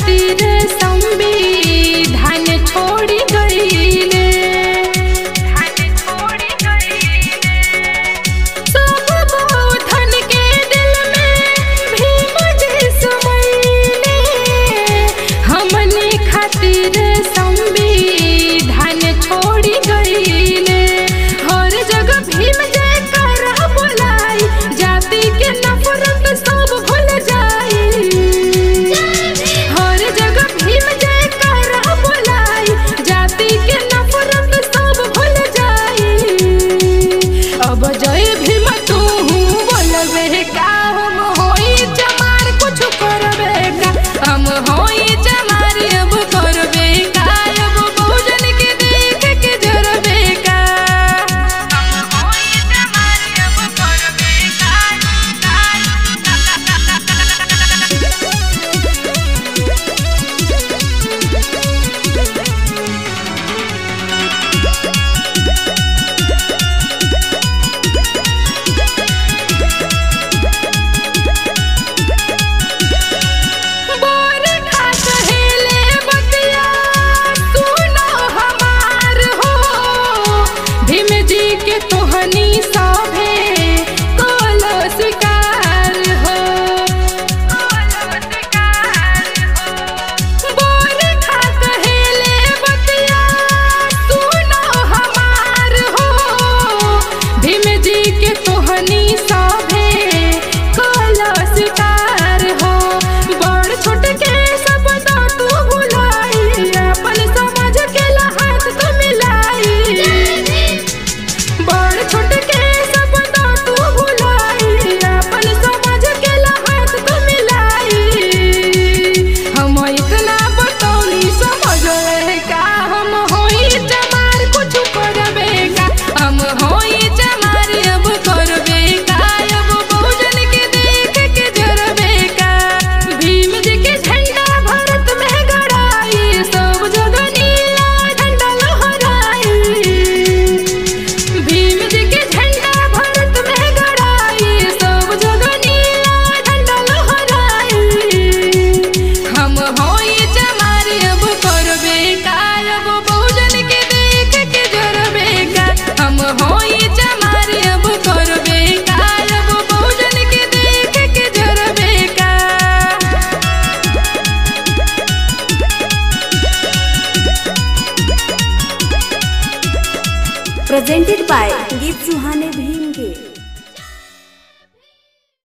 खातिर संविधान छोड़ी गईले। सब बौद्धन के दिल में भीम जी समैले। हमने खातिर संविधान छोड़ी गईले। हर जगह भीम जयकारा बोलाई, जाति के नफरत सब भूल जाई। हर जगह भीम जयकारा बोलाई, जाति के नफरत सब भूल जाई। अब जय भीम तू बोलबे का, हम होई चमार कुछ करबे का। हम होई चमार अब करबे का, अब बहुजन के देख के जरबे का। हम होई चमार अब करबे का। बोर खा कहेले बतिया सुनो हमार हो। भीम जी के तोहनी सभे कोलो स्वीकार हो। बोर खा कहेले बतिया सुनो हमार हो। भीम जी के तोहनी सभे कोलो स्वीकार हो। बड़ छोट के सब तू भुलाई, अपन समझ के हाथ तो मिलाई। बड़ छोट के सब तू भुलाई, अपन समझ के हाथ तो मिलाई। हम इतना बतौनी समझ का, हम होई चमार कुछ करबे का। हम होई चमार अब करबे का, अब बहुजन के देख के जरबे का। भीम जी के झंडा भारत में गड़ाई, सब जगह नीला झंडा लहराई। भीम जी के झंडा भारत में गड़ाई, सब जगह नीला झंडा लहराई। हम होई चमार अब करबे का, अब बहुजन के देख के जरबे का। हम होई चमार अब करबे का, अब बहुजन के देख के जरबे का। प्रेजेंटेड बाय गीत सुहाने भीम के।